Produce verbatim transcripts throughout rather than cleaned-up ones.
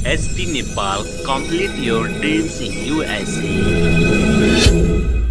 S P Nepal, complete your dreams in U S A.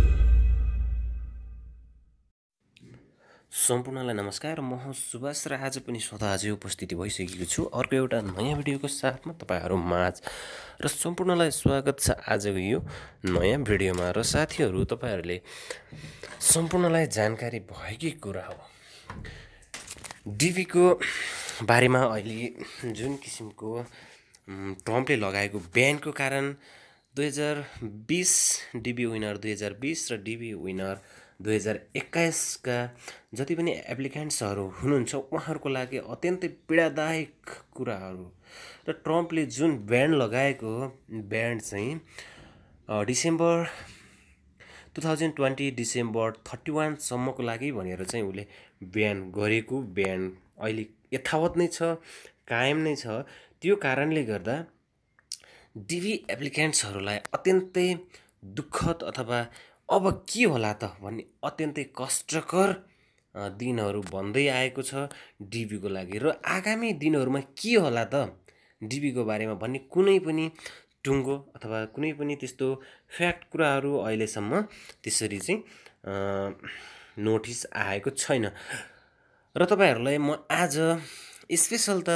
सम्पूर्णलाई नमस्कार। म सुभाष र आज पनि स्वतः अझै उपस्थिति भइसकेको छु अर्को एउटा नयाँ भिडियोको साथमा तपाईहरु माझ र सम्पूर्णलाई स्वागत छ आजको यो नयाँ भिडियोमा। र साथीहरु तपाईहरुले सम्पूर्णलाई जानकारी भएकै कुरा हो डीबी को बारेमा अहिले जुन किसिमको ट्रम्पले लगाएको ब्यानको कारण दुई हजार बीस डीबी विनर दुई हजार बीस र डीबी विनर दुई हजार एक्काइस का जति पनि एप्लिकेन्ट्सहरु हुनुहुन्छ उहाँहरुको लागि अत्यन्तै पीडादायक कुराहरु र ट्रम्पले जुन ब्यान लगाएको ब्यान चाहिँ डिसेम्बर दुई हजार बीस डिसेम्बर इकतीस सम्मको लागि भनेर चाहिँ उले ब्यान गरेको ब्यान अहिले यथावत नै छ, कायम नै छ। त्यो कारणले गर्दा डीबी एप्लिकेन्ट्सहरुलाई अत्यन्तै दुःखद अथवा अब के होला त भन्ने अत्यन्तै कष्टकर दिनहरु बन्दै आएको छ डीबी को लागि। र आगामी दिनहरुमा के होला त डीबी को बारेमा भन्ने कुनै पनि टुङ्गो अथवा कुनै पनि त्यस्तो फ्याक्ट कुराहरु अहिलेसम्म त्यसरी चाहिँ नोटिस आएको छैन। र तपाईहरुलाई म आज स्पेशल त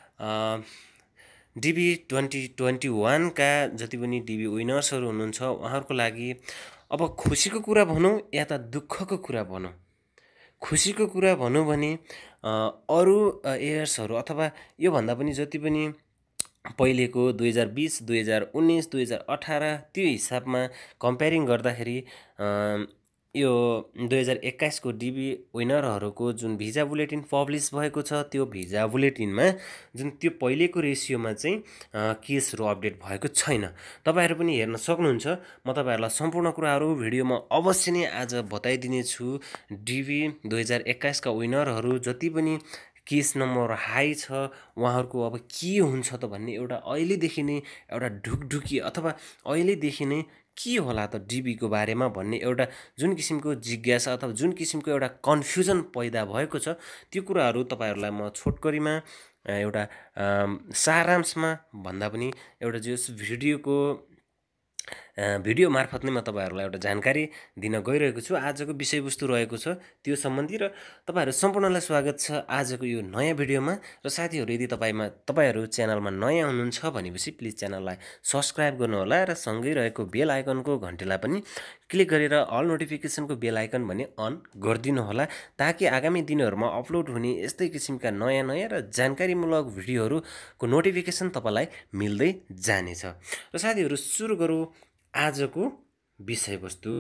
डीबी ट्वेन्टी ट्वेन्टी वन का जति पनि डीबी विनर्सहरु हुनुहुन्छ उहाँहरुको लागि अब खुशीको कुरा भनौं या त दुःखको कुरा भनौं। खुशीको कुरा भनौं भने अरु इयर्सहरु अथवा यो भन्दा पनि जति पनि पहिलेको दुई हजार बीस दुई हजार उन्नाइस दुई हजार अठारह त्यो हिसाबमा कम्पेयरिङ गर्दाखेरि यो दुई हजार एक्काइस को डीबी विनरहरुको जुन भिजा बुलेटिन पब्लिश भएको छ त्यो भिजा बुलेटिनमा जुन त्यो पहिलेको रेशियोमा चाहिँ केसहरु अपडेट भएको छैन। तपाईहरु पनि हेर्न सक्नुहुन्छ। म तपाईहरुलाई सम्पूर्ण कुराहरु भिडियोमा अवश्य नै आज बताइदिने छु। डीबी दुई हजार एक्काइस का विनरहरु जति पनि केस नम्बर हाई छ उहाँहरुको अब के हुन्छ त भन्ने एउटा अहिलेदेखि नै एउटा ढुकढुकी अथवा अहिलेदेखि नै के होला त डीबी को बारेमा भन्ने एउटा जुन किसिमको जिज्ञासा अथवा जुन किसिमको एउटा कन्फ्युजन पैदा भएको छ त्यो कुराहरु तपाईहरुलाई म छोटकरीमा एउटा सारांशमा भन्दा पनि एउटा जस भिडियोको भिडियो मार्फत नै म तपाईहरुलाई एउटा जानकारी दिन गइरहेको छु। आजको विषयवस्तु रहेको छ त्यो सम्बन्धी र तपाईहरु सम्पूर्णलाई स्वागत छ आजको यो नयाँ भिडियोमा। र साथीहरु यदि तपाईमा तपाईहरु च्यानलमा नयाँ हुनुहुन्छ भनेपछि प्लिज च्यानललाई सब्स्क्राइब गर्नुहोला र सँगै रहेको बेल आइकनको घण्टीलाई पनि क्लिक गरेर अल नोटिफिकेसनको बेल आइकन भने अन गरिदिनु होला ताकि आगामी दिनहरुमा अपलोड हुने यस्तै किसिमका नयाँ नयाँ र जानकारीमूलक भिडियोहरुको नोटिफिकेसन तपाईलाई मिल्दै जानेछ। र साथीहरु सुरु गरौँ आजको विषयवस्तु।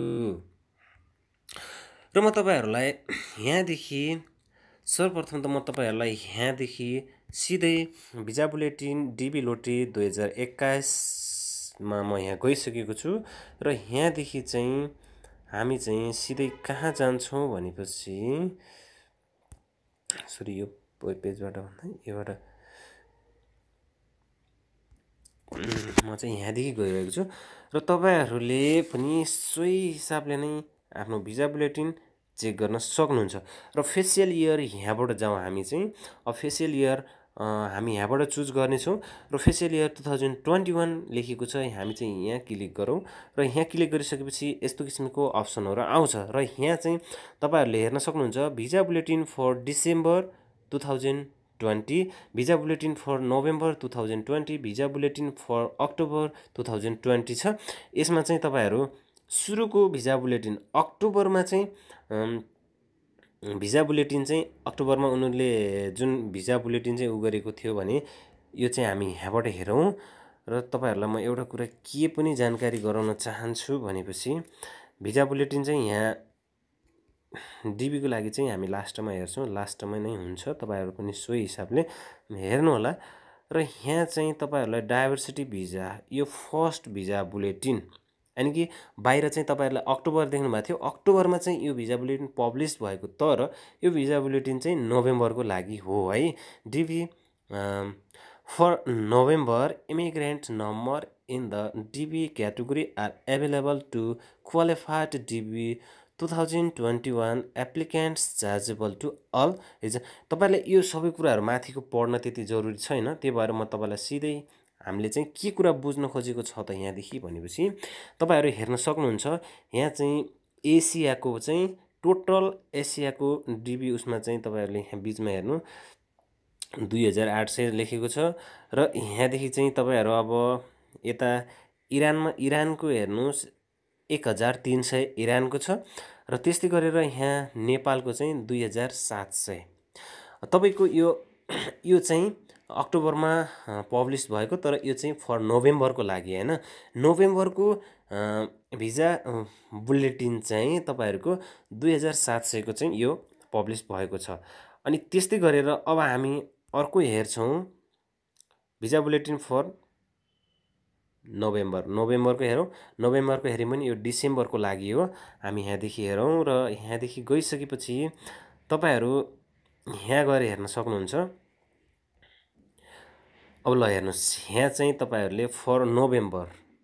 र म तपाईहरुलाई यहाँदेखि सर्वप्रथम त म तपाईहरुलाई यहाँदेखि सिधै भिजा बुलेटिन डीबी लोटरी दुई हजार एक्काइस मा म यहाँ गइसकेको छु। र यहाँदेखि चाहिँ हामी चाहिँ सिधै कहाँ जान्छौं भनेपछि सरी यो पेजबाट भन्दा योबाट म चाहिँ यहाँदेखि गइरहेको छु। र तपाईहरुले पनि सोही हिसाबले नै आफ्नो भिजा बुलेटिन चेक गर्न सक्नुहुन्छ। र फेसियल इयर यहाँबाट जाउँ हामी चाहिँ अफिसियल इयर हामी यहाँबाट चुज गर्ने छौं। र फेसियल इयर दुई हजार इक्कीस लेखेको छ हामी चाहिँ यहाँ क्लिक गरौँ। र यहाँ क्लिक गरिसकेपछि यस्तो किसिमको अप्सनहरु आउँछ। र यहाँ चाहिँ तपाईहरुले हेर्न सक्नुहुन्छ भिजा बुलेटिन फर डिसेम्बर दुई हजार बीस, भिजा बुलेटिन फर नोभेम्बर दुई हजार बीस, भिजा बुलेटिन फर अक्टोबर दुई हजार बीस छ। यसमा चाहिँ तपाईहरु सुरुको भिजा बुलेटिन अक्टोबरमा चाहिँ भिजा बुलेटिन चाहिँ अक्टोबरमा उनीहरुले जुन भिजा बुलेटिन चाहिँ उ गरेको थियो भने यो चाहिँ हामी यहाँबाट हेरौँ। र तपाईहरुलाई म एउटा कुरा के पनि जानकारी गराउन चाहन्छु भनेपछि भिजा बुलेटिन चाहिँ यहाँ डीबी को लागि चाहिँ हामी लास्टमा हेर्छौं। लास्टमा नै हुन्छ तपाईहरु पनि सोही हिसाबले हेर्नु होला। र यहाँ चाहिँ तपाईहरुलाई डाइभर्सिटी भिजा यो फर्स्ट भिजा बुलेटिन यानी कि बाहिर चाहिँ तपाईहरुले अक्टोबर देख्नु भएको थियो अक्टोबरमा चाहिँ यो भिजा बुलेटिन पब्लिश भएको तर यो भिजा बुलेटिन चाहिँ नोभेम्बरको लागि हो है। DB for November immigrant number in the DB category are available to qualified DB दुई हजार इक्कीस applicants chargeable to all is तपाईले यो सबै कुराहरु माथिको पढ्न त्यति जरुरी छैन। त्यही भएर म तपाईलाई सिधै हामीले चाहिँ के कुरा बुझ्न खोजेको छ त यहाँदेखि भनेपछि तपाईँहरू हेर्न सक्नुहुन्छ यहाँ चाहिँ एसियाको चाहिँ टोटल एसियाको डिबी उसमा चाहिँ तपाईँहरूले यहाँ बिचमा हेर्नु दुई हजार आठ सय लेखेको छ र यहाँदेखि चाहिँ तपाईँहरू अब यता इरानमा इरानको हेर्नुहोस् एक हजार तिन सय इरानको छ र त्यस्तै गरेर यहाँ नेपालको चाहिँ दुई हजार सात सय तपाईँको यो यो चाहिँ अक्टोबरमा पब्लिस भएको तर यो चाहिँ फर नोभेम्बरको लागि हैन नोभेम्बरको भिजा बुलेटिन चाहिँ तपाईँहरूको दुई हजार सात सयको चाहिँ यो पब्लिस भएको छ। अनि त्यस्तै गरेर अब हामी अर्को हेर्छौँ भिजा बुलेटिन फर नोभेम्बर नोभेम्बरको हेरौँ नोभेम्बरको हेऱ्यौँ भने यो डिसेम्बरको लागि हो। हामी यहाँदेखि हेरौँ र यहाँदेखि गइसकेपछि तपाईँहरू यहाँ गएर हेर्न सक्नुहुन्छ। अब ल हेर्नुहोस् यहाँ चाहिँ तपाईँहरूले फर नोभेम्बर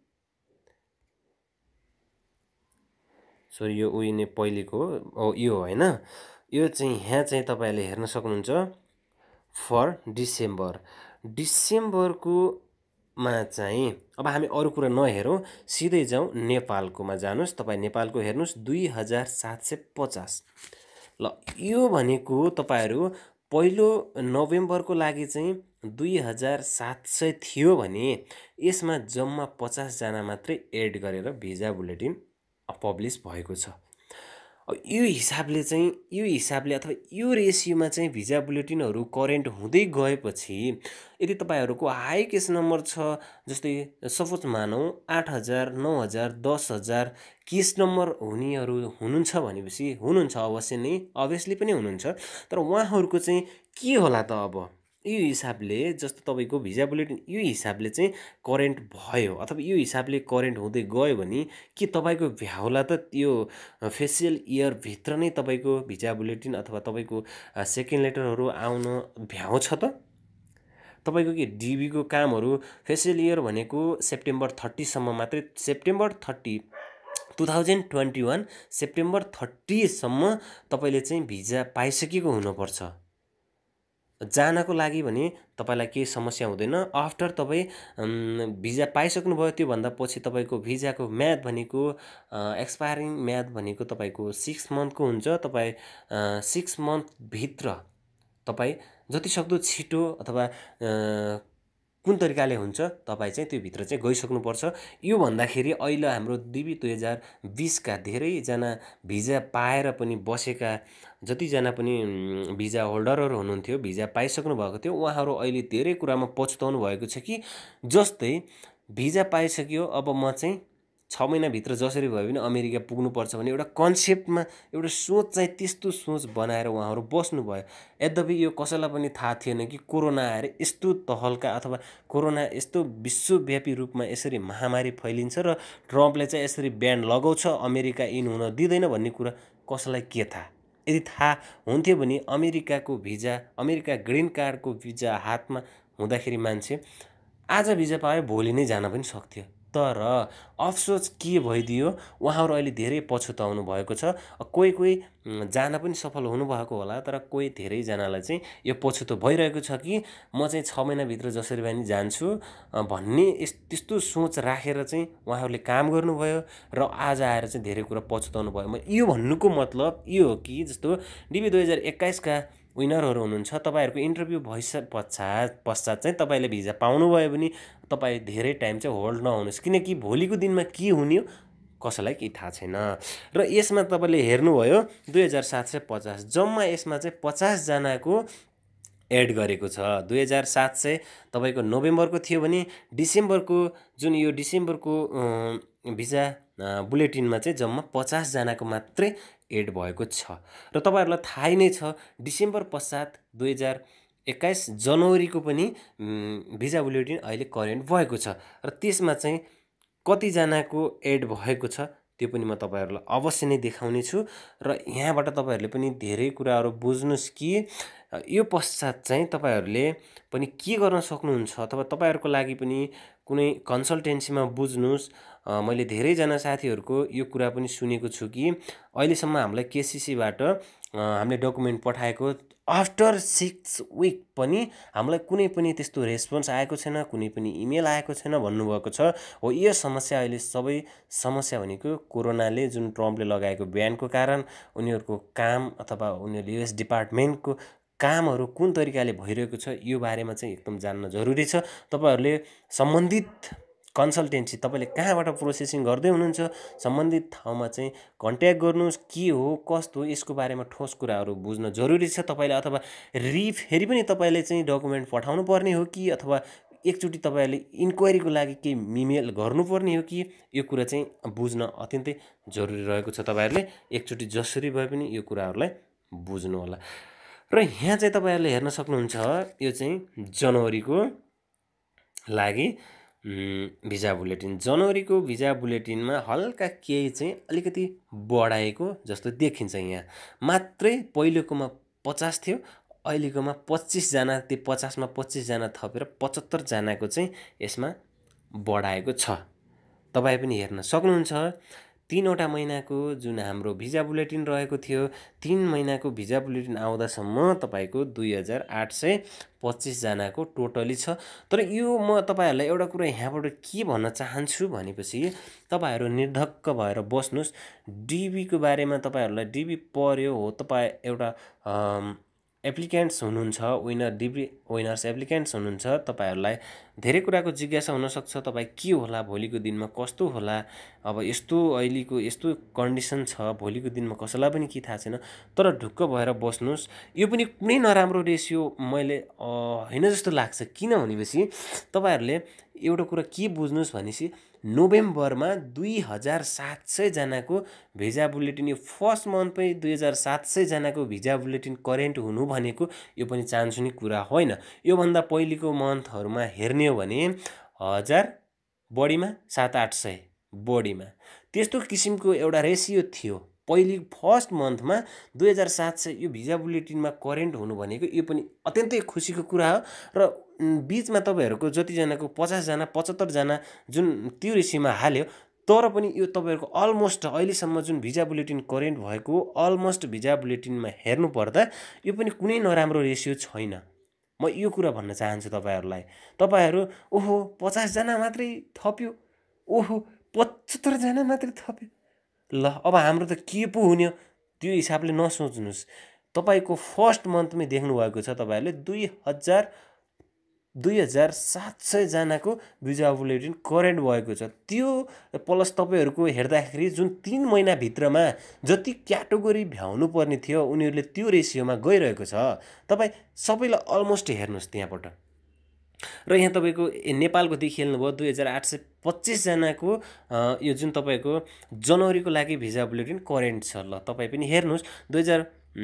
सरी यो उयो नै पहिलेको हो यो होइन यो चाहिँ यहाँ चाहिँ तपाईँहरूले हेर्न सक्नुहुन्छ फर डिसेम्बर डिसेम्बरको मा चाहिँ अब हामी अरू कुरा नहेरौँ सिधै जाउँ नेपालकोमा जानुहोस्। तपाईँ नेपालको हेर्नुहोस् दुई हजार सात सय पचास ल यो भनेको तपाईँहरू पहिलो नोभेम्बरको लागि चाहिँ दुई हजार सात सय थियो भने यसमा जम्मा पचासजना मात्रै एड गरेर भिजा बुलेटिन पब्लिस भएको छ। यो हिसाबले चाहिँ यो हिसाबले अथवा यो रेसियोमा चाहिँ भिजा बुलेटिनहरू करेन्ट हुँदै गएपछि यदि तपाईँहरूको हाई केस नम्बर छ जस्तै सपोज मानौँ आठ हजार नौ हजार दस हजार केस नम्बर हुनेहरू हुनुहुन्छ भनेपछि हुनुहुन्छ अवश्य नै अभियसली पनि हुनुहुन्छ तर उहाँहरूको चाहिँ के होला त अब यो हिसाबले जस्तो तपाईँको भिजा बुलेटिन यो हिसाबले चाहिँ करेन्ट भयो अथवा यो हिसाबले करेन्ट हुँदै गयो भने के तपाईँको भ्याउला त यो फेसियल इयरभित्र नै तपाईँको भिजा बुलेटिन अथवा तपाईँको सेकेन्ड लेटरहरू आउन भ्याउ छ त? तपाईँको के डिबीको कामहरू फेसियल इयर भनेको सेप्टेम्बर थर्टीसम्म मात्रै September thirty two thousand twenty one September थर्टीसम्म तपाईँले चाहिँ भिजा पाइसकेको हुनुपर्छ जानको लागि भने तपाईँलाई केही समस्या हुँदैन। आफ्टर तपाईँ भिजा पाइसक्नुभयो त्योभन्दा पछि तपाईँको भिजाको म्याद भनेको एक्सपायरिङ म्याद भनेको तपाईँको सिक्स मन्थको हुन्छ। तपाईँ सिक्स मन्थभित्र तपाईँ जतिसक्दो छिटो अथवा कुन तरिकाले हुन्छ तपाईँ चाहिँ त्यो भित्र चाहिँ गइसक्नुपर्छ। यो भन्दाखेरि अहिले हाम्रो डिबी दुई हजार बिसका धेरैजना भिजा पाएर पनि बसेका जतिजना पनि भिजा होल्डरहरू हुनुहुन्थ्यो भिजा पाइसक्नु भएको थियो उहाँहरू अहिले धेरै कुरामा पछुताउनु भएको छ कि जस्तै भिजा पाइसक्यो अब म चाहिँ छ महिनाभित्र जसरी भए पनि अमेरिका पुग्नुपर्छ भने एउटा कन्सेप्टमा एउटा सोच चाहिँ त्यस्तो सोच बनाएर उहाँहरू बस्नुभयो। यद्यपि यो कसैलाई पनि थाहा थिएन कि कोरोना आएर यस्तो तहल्का अथवा कोरोना यस्तो विश्वव्यापी रूपमा यसरी महामारी फैलिन्छ र ट्रम्पले चाहिँ यसरी ब्यान लगाउँछ अमेरिका इन हुन दिँदैन भन्ने कुरा कसैलाई के थाहा? यदि थाहा हुन्थ्यो भने अमेरिकाको भिजा अमेरिका ग्रिन कार्डको भिजा हातमा हुँदाखेरि मान्छे आज भिजा पायो भोलि नै जान पनि सक्थ्यो। तर अफसोस के भइदियो उहाँहरू अहिले धेरै पछुताउनु भएको छ। कोही कोही जान पनि सफल हुनुभएको होला तर कोही धेरैजनालाई चाहिँ यो पछुतो भइरहेको छ कि म चाहिँ छ महिनाभित्र जसरी भए पनि जान्छु भन्ने त्यस्तो सोच राखेर चाहिँ उहाँहरूले काम गर्नुभयो र आज आएर चाहिँ धेरै कुरा पछुताउनु भयो। म यो भन्नुको मतलब यो हो कि जस्तो डिबी दुई हजार एक्काइसका विनरहरू हुनुहुन्छ तपाईँहरूको इन्टरभ्यू भइसके पश्चात पश्चात चाहिँ तपाईँले भिजा पाउनुभयो भने तपाईँ धेरै टाइम चाहिँ होल्ड नहुनुहोस् किनकि भोलिको दिनमा के हुने हो कसैलाई केही थाहा छैन। र यसमा तपाईँले हेर्नुभयो दुई हजार सात सय पचास जम्मा यसमा चाहिँ पचासजनाको एड गरेको छ। दुई हजार सात सय तपाईँको नोभेम्बरको थियो भने डिसेम्बरको जुन यो डिसेम्बरको भिजा बुलेटिनमा चाहिँ जम्मा पचासजनाको मात्रै एड भएको छ। र तपाईँहरूलाई थाहै नै छ डिसेम्बर पश्चात दुई हजार एक्काइस जनवरीको पनि भिजा बुलेटिन अहिले करेन्ट भएको छ र त्यसमा चाहिँ कतिजनाको एड भएको छ त्यो पनि म तपाईँहरूलाई अवश्य नै देखाउने छु। र यहाँबाट तपाईँहरूले पनि धेरै कुराहरू बुझ्नुहोस् कि यो पश्चात चाहिँ तपाईँहरूले पनि के गर्न सक्नुहुन्छ अथवा तपाईँहरूको लागि पनि कुनै कन्सल्टेन्सीमा बुझ्नुहोस्। मैले धेरैजना साथीहरूको यो कुरा पनि सुनेको छु कि अहिलेसम्म हामीलाई केसिसीबाट हामीले डकुमेन्ट पठाएको आफ्टर सिक्स विक पनि हामीलाई कुनै पनि त्यस्तो रेस्पोन्स आएको छैन, कुनै पनि इमेल आएको छैन भन्नुभएको छ। हो यो समस्या अहिले सबै समस्या भनेको कोरोनाले जुन ट्रम्पले लगाएको ब्यानको कारण उनीहरूको काम अथवा उनीहरूले युएस डिपार्टमेन्टको कामहरू कुन तरिकाले भइरहेको छ यो बारेमा चाहिँ एकदम जान्न जरुरी छ। तपाईँहरूले सम्बन्धित कन्सल्टेन्सी तपाईँले कहाँबाट प्रोसेसिङ गर्दै हुनुहुन्छ सम्बन्धित ठाउँमा चाहिँ कन्ट्याक्ट गर्नुहोस्। के हो कस्तो हो यसको बारेमा ठोस कुराहरू बुझ्न जरुरी छ तपाईँले, अथवा रि फेरि पनि तपाईँले चाहिँ डकुमेन्ट पठाउनु पर्ने हो कि अथवा एकचोटि तपाईँहरूले इन्क्वायरीको लागि केही इमेल गर्नुपर्ने हो कि यो कुरा चाहिँ बुझ्न अत्यन्तै जरुरी रहेको छ। तपाईँहरूले एकचोटि जसरी भए पनि यो कुराहरूलाई बुझ्नु होला। र यहाँ चाहिँ तपाईँहरूले हेर्न सक्नुहुन्छ यो चाहिँ जनवरीको लागि भिजा बुलेटिन। जनवरीको भिजा बुलेटिनमा हल्का केही चाहिँ अलिकति बढाएको जस्तो देखिन्छ। यहाँ मात्रै पहिलोकोमा पचास थियो, अहिलेकोमा पच्चिसजना, त्यो पचासमा पच्चिसजना थपेर पचहत्तरजनाको चाहिँ यसमा बढाएको छ। तपाईँ पनि हेर्न सक्नुहुन्छ। तीनवटा महिनाको जुन हाम्रो भिजा बुलेटिन रहेको थियो, तीन महिनाको भिजा बुलेटिन आउँदासम्म तपाईँको दुई हजार आठ सय पच्चिसजनाको टोटली छ। तर यो म तपाईँहरूलाई एउटा कुरा यहाँबाट के भन्न चाहन्छु भनेपछि तपाईँहरू निर्धक्क भएर बस्नुहोस्। डिबीको बारेमा तपाईँहरूलाई डिबी पर्यो हो, तपाईँ एउटा एप्लिकेन्ट्स हुनुहुन्छ, विनर डिबी विनर्स एप्लिकेन्ट्स हुनुहुन्छ, तपाईँहरूलाई धेरै कुराको जिज्ञासा हुनसक्छ। तपाईँ के होला भोलिको दिनमा कस्तो होला, अब यस्तो अहिलेको यस्तो कन्डिसन छ, भोलिको दिनमा कसैलाई पनि के थाहा छैन। तर ढुक्क भएर बस्नुहोस्। यो पनि कुनै नराम्रो रेसियो मैले होइन जस्तो लाग्छ। किन भनेपछि तपाईँहरूले एउटा कुरा के बुझ्नुहोस् भनेपछि नोभेम्बरमा दुई हजार सात सयजनाको भिजा बुलेटिन, यो फर्स्ट मन्थमै दुई हजार सात सयजनाको भिजा बुलेटिन करेन्ट हुनु भनेको यो पनि चान्सुने कुरा होइन। योभन्दा पहिलेको मन्थहरूमा हेर्ने हो भने हजार बढीमा सात आठ सय बढीमा त्यस्तो किसिमको एउटा रेसियो थियो। पहिले फर्स्ट मन्थमा दुई हजार सात सय यो भिजा बुलेटिनमा करेन्ट हुनु भनेको यो पनि अत्यन्तै खुसीको कुरा हो। र बिचमा तपाईँहरूको जतिजनाको पचासजना पचहत्तरजना जुन त्यो रेसियोमा हाल्यो, तर पनि यो तपाईँहरूको अलमोस्ट अहिलेसम्म जुन भिजा बुलेटिन करेन्ट भएको अलमोस्ट भिजा बुलेटिनमा हेर्नु पर्दा यो पनि कुनै नराम्रो रेसियो छैन। म यो कुरा भन्न चाहन्छु तपाईँहरूलाई। तपाईँहरू ओहो पचासजना मात्रै थप्यो, ओहो पचहत्तरजना मात्रै थप्यो, ल अब हाम्रो त के पो हुने, त्यो हिसाबले नसोच्नुहोस्। तपाईँको फर्स्ट मन्थमै देख्नुभएको छ तपाईँहरूले दुई हजार दुई हजार सात सयजनाको भिजा बुलेटिन करेन्ट भएको छ। त्यो प्लस तपाईँहरूको हेर्दाखेरि जुन तिन महिनाभित्रमा जति क्याटेगोरी भ्याउनु पर्ने थियो उनीहरूले त्यो रेसियोमा गइरहेको छ। तपाईँ सबैलाई अलमोस्ट हेर्नुहोस् त्यहाँबाट। र यहाँ तपाईँको नेपालको देखिहाल्नुभयो दुई हजार आठ सय पच्चिसजनाको यो जुन तपाईँको जनवरीको लागि भिजा बुलेटिन करेन्ट छ। ल तपाईँ पनि हेर्नुहोस् दुई हजार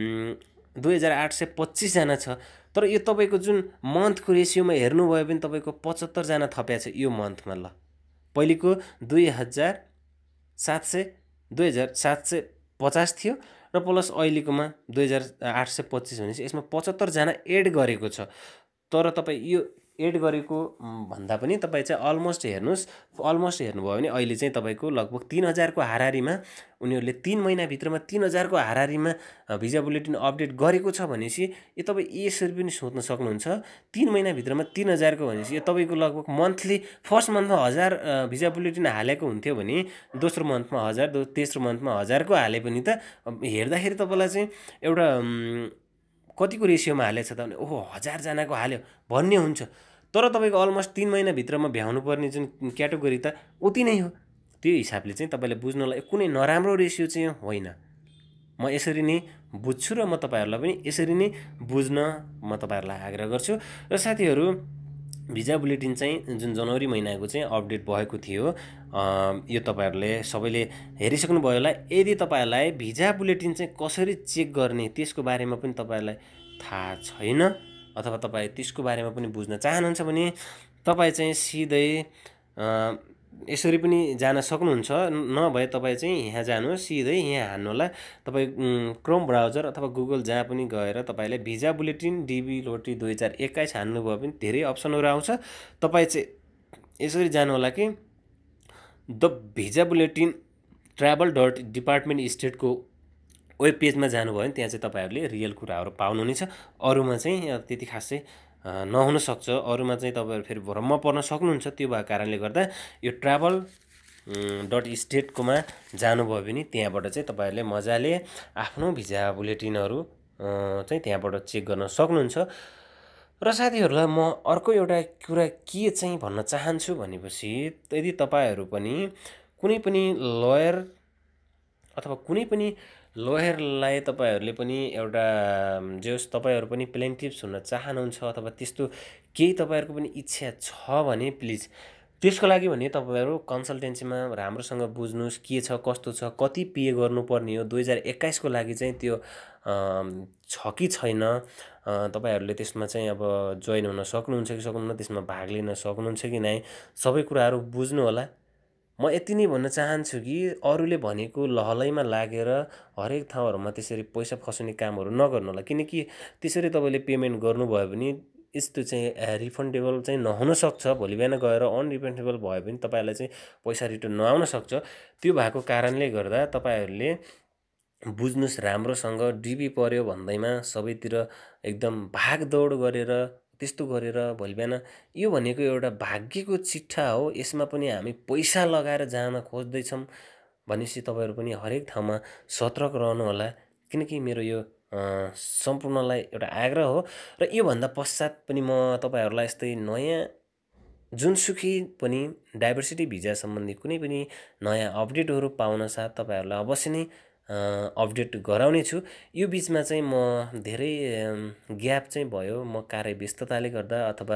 दुई हजार आठ सय पच्चिसजना छ। तर यो तपाईँको जुन मन्थको रेसियोमा हेर्नुभयो भने तपाईँको पचहत्तरजना थप्या छ यो मन्थमा। ल पहिलेको दुई हजार सात सय दुई हजार सात सय पचास थियो र प्लस अहिलेकोमा दुई हजार आठ सय पच्चिस भनेपछि यसमा पचहत्तरजना एड गरेको छ। तर तपाईँ यो एड गरेको भन्दा पनि तपाईँ चाहिँ अलमोस्ट हेर्नुहोस्, अलमोस्ट हेर्नुभयो भने अहिले चाहिँ तपाईँको लगभग तिन हजारको हाराहारीमा उनीहरूले तिन महिनाभित्रमा तिन हजारको हाराहारीमा भिजा बुलेटिन अपडेट गरेको छ भनेपछि यो तपाईँ यसरी पनि सोध्न सक्नुहुन्छ। तिन महिनाभित्रमा तिन हजारको भनेपछि यो तपाईँको लगभग मन्थली फर्स्ट मन्थमा हजार भिजा बुलेटिन हालेको हुन्थ्यो भने दोस्रो मन्थमा हजार, तेस्रो मन्थमा हजारको हाले पनि त हेर्दाखेरि तपाईँलाई चाहिँ एउटा कतिको रेसियोमा हालेको छ त भने ओहो हजारजनाको हाल्यो भन्ने हुन्छ। तर तपाईँको अलमोस्ट तिन महिनाभित्रमा भ्याउनु पर्ने जुन क्याटेगोरी त उति नै हो। त्यो हिसाबले चाहिँ तपाईँले बुझ्नलाई कुनै नराम्रो रेसियो चाहिँ होइन। म यसरी नै बुझ्छु र म तपाईँहरूलाई पनि यसरी नै बुझ्न म तपाईँहरूलाई आग्रह गर्छु। र साथीहरू भिजा बुलेटिन चाहिँ जुन जनवरी महिनाको चाहिँ अपडेट भएको थियो यो तपाईँहरूले सबैले हेरिसक्नुभयो होला। यदि तपाईँहरूलाई भिजा बुलेटिन चाहिँ कसरी चेक गर्ने त्यसको बारेमा पनि तपाईँहरूलाई थाहा छैन अथवा तपाईँ त्यसको बारेमा पनि बुझ्न चाहनुहुन्छ भने तपाईँ चाहिँ सिधै यसरी पनि जान सक्नुहुन्छ। नभए तपाईँ चाहिँ यहाँ जानुहोस्, सिधै यहाँ हान्नुहोला तपाईँ क्रोम ब्राउजर अथवा गुगल जहाँ पनि गएर तपाईँले भिजा बुलेटिन डिबी लोटरी दुई हजार एक्काइस हान्नुभयो भने धेरै अप्सनहरू आउँछ। तपाईँ चाहिँ यसरी जानुहोला कि the visa bulletin travel dot department स्टेटको वेब पेजमा जानुभयो भने त्यहाँ चाहिँ तपाईँहरूले रियल कुराहरू पाउनुहुनेछ। अरूमा चाहिँ त्यति खासै नहुनसक्छ, अरूमा चाहिँ तपाईँहरू फेरि भ्रममा पर्न सक्नुहुन्छ। त्यो भएको कारणले गर्दा यो ट्राभल डट स्टेटकोमा जानुभयो भने त्यहाँबाट चाहिँ तपाईँहरूले मजाले आफ्नो भिजा बुलेटिनहरू चाहिँ त्यहाँबाट चेक गर्न सक्नुहुन्छ। र साथीहरूलाई म अर्को एउटा कुरा के चाहिँ भन्न चाहन्छु भनेपछि, यदि तपाईँहरू पनि कुनै पनि लयर अथवा कुनै पनि लयरलाई तपाईँहरूले पनि एउटा जे होस् तपाईँहरू पनि प्लेन्टिफ्स हुन चाहनुहुन्छ अथवा त्यस्तो केही तपाईँहरूको पनि इच्छा छ भने प्लिज त्यसको लागि भने तपाईँहरू कन्सल्टेन्सीमा राम्रोसँग बुझ्नुहोस् के छ कस्तो छ, कति पे गर्नुपर्ने हो, दुई हजार एक्काइसको लागि चाहिँ त्यो छ कि छैन, तपाईँहरूले त्यसमा चाहिँ अब जोइन हुन सक्नुहुन्छ कि सक्नुहुन्न, त्यसमा भाग लिन सक्नुहुन्छ कि नै, सबै कुराहरू बुझ्नु होला। म यति नै भन्न चाहन्छु कि अरूले भनेको लहलैमा लागेर हरेक ठाउँहरूमा त्यसरी पैसा फसाउने कामहरू नगर्नु होला, किनकि त्यसरी तपाईँले पेमेन्ट गर्नुभयो भने यस्तो चाहिँ रिफन्डेबल चाहिँ नहुन सक्छ। भोलि बिहान गएर अनरिफन्डेबल भयो भने तपाईँहरूलाई चाहिँ पैसा रिटर्न नआउन सक्छ। त्यो भएको कारणले गर्दा तपाईँहरूले बुझ्नुहोस् राम्रोसँग। डिबी पर्यो भन्दैमा सबैतिर एकदम भागदौड गरेर त्यस्तो गरेर भोलि बिहान यो भनेको एउटा भाग्यको चिट्ठा हो, यसमा पनि हामी पैसा लगाएर जान खोज्दैछौँ भनेपछि तपाईँहरू पनि हरेक ठाउँमा सतर्क रहनु होला। किनकि मेरो यो सम्पूर्णलाई एउटा आग्रह हो। र योभन्दा पश्चात पनि म तपाईँहरूलाई यस्तै नयाँ जुनसुकै पनि डाइभर्सिटी भिजा सम्बन्धी कुनै पनि नयाँ अपडेटहरू पाउन साथ तपाईँहरूलाई अवश्य नै अपडेट गराउने छु। यो बिचमा चाहिँ म धेरै ग्याप चाहिँ भयो, म कार्य व्यस्तताले गर्दा अथवा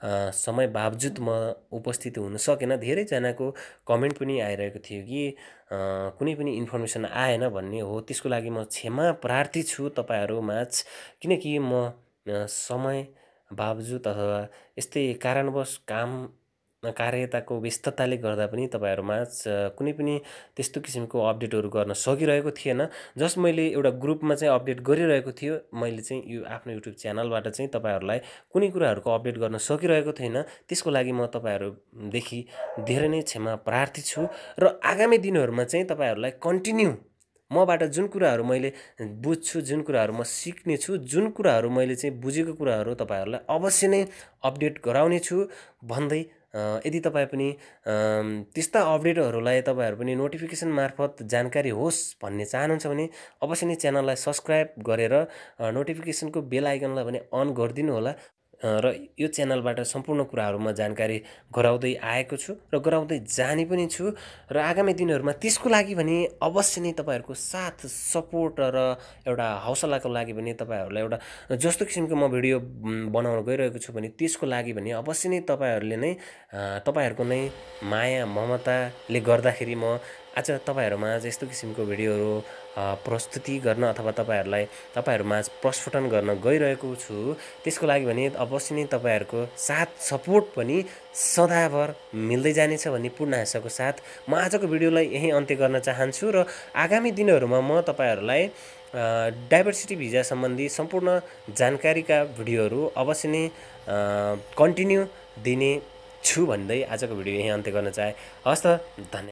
समय बावजुद म उपस्थित हुन सकेन। धेरैजनाको कमेन्ट पनि आइरहेको थियो कि कुनै पनि इन्फर्मेसन आएन भन्ने हो। त्यसको लागि म क्षमा प्रार्थी छु तपाईँहरूमाझ, किनकि म समय बावजुद अथवा यस्तै कारणवश काम कार्यताको व्यस्तताले गर्दा पनि तपाईँहरूमाझ कुनै पनि त्यस्तो किसिमको अपडेटहरू गर्न सकिरहेको थिएन। जस्ट मैले एउटा ग्रुपमा चाहिँ अपडेट गरिरहेको थियो, मैले चाहिँ यो आफ्नो युट्युब च्यानलबाट चाहिँ तपाईँहरूलाई कुनै कुराहरूको अपडेट गर्न सकिरहेको थिएन। त्यसको लागि म तपाईँहरूदेखि धेरै नै क्षमा प्रार्थी छु। र आगामी दिनहरूमा चाहिँ तपाईँहरूलाई कन्टिन्यू मबाट जुन कुराहरू मैले बुझ्छु, जुन कुराहरू म सिक्नेछु, जुन कुराहरू मैले चाहिँ बुझेको कुराहरू तपाईँहरूलाई अवश्य नै अपडेट गराउने छु भन्दै, यदि तपाईँ पनि त्यस्ता अपडेटहरूलाई तपाईँहरू पनि नोटिफिकेसन मार्फत जानकारी होस् भन्ने चाहनुहुन्छ भने अवश्य नै च्यानललाई सब्सक्राइब गरेर नोटिफिकेसनको बेल आइकनलाई पनि अन गरिदिनु होला। र यो च्यानलबाट सम्पूर्ण कुराहरूमा जानकारी गराउँदै आएको छु र गराउँदै जाने पनि छु। र आगामी दिनहरूमा त्यसको लागि भने अवश्य नै तपाईँहरूको साथ सपोर्ट र एउटा हौसलाको लागि भने तपाईँहरूलाई एउटा जस्तो किसिमको म भिडियो बनाउन गइरहेको छु भने त्यसको लागि भने अवश्य नै तपाईँहरूले नै तपाईँहरूको नै माया ममताले गर्दाखेरि म आज तपाईँहरूमा यस्तो किसिमको भिडियोहरू प्रस्तुति गर्न अथवा तपाईँहरूलाई तपाईँहरूमाझ प्रस्फुटन गर्न गइरहेको छु। त्यसको लागि भने अवश्य नै तपाईँहरूको साथ सपोर्ट पनि सदाभर मिल्दै जानेछ भन्ने पूर्ण आशाको साथ म आजको भिडियोलाई यहीँ अन्त्य गर्न चाहन्छु। र आगामी दिनहरूमा म तपाईँहरूलाई डाइभर्सिटी भिजा सम्बन्धी सम्पूर्ण जानकारीका भिडियोहरू अवश्य नै कन्टिन्यू दिने छु भन्दै आजको भिडियो यहीँ अन्त्य गर्न चाहे। हस् त, धन्यवाद।